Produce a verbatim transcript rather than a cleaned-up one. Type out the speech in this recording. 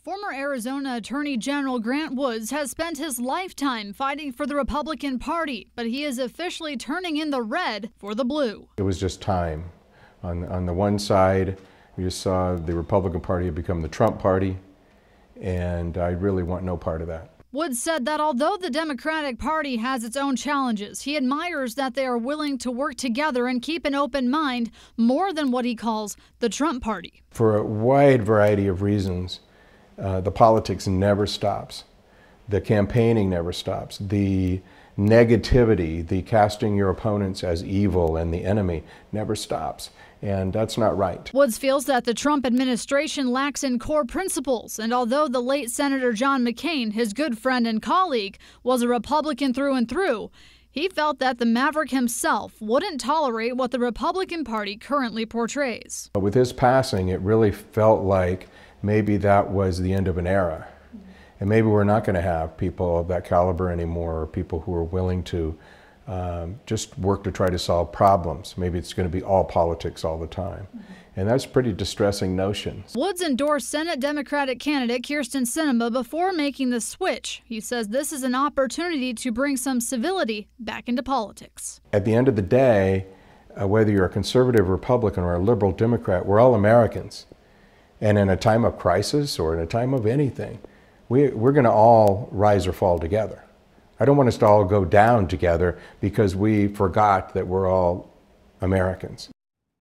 Former Arizona Attorney General Grant Woods has spent his lifetime fighting for the Republican Party, but he is officially turning in the red for the blue. It was just time. On, on the one side, we just saw the Republican Party had become the Trump Party, and I really want no part of that. Woods said that although the Democratic Party has its own challenges, he admires that they are willing to work together and keep an open mind more than what he calls the Trump Party. For a wide variety of reasons, uh, the politics never stops. The campaigning never stops. The negativity, the casting your opponents as evil and the enemy never stops. And that's not right. Woods feels that the Trump administration lacks in core principles, and although the late Senator John McCain, his good friend and colleague, was a Republican through and through, he felt that the maverick himself wouldn't tolerate what the Republican Party currently portrays. With his passing, it really felt like maybe that was the end of an era. And maybe we're not going to have people of that caliber anymore, or people who are willing to um, just work to try to solve problems. Maybe it's going to be all politics all the time. Mm-hmm. And that's a pretty distressing notion. Woods endorsed Senate Democratic candidate Kyrsten Sinema before making the switch. He says this is an opportunity to bring some civility back into politics. At the end of the day, uh, whether you're a conservative Republican or a liberal Democrat, we're all Americans. And in a time of crisis or in a time of anything, we, we're going to all rise or fall together. I don't want us to all go down together because we forgot that we're all Americans.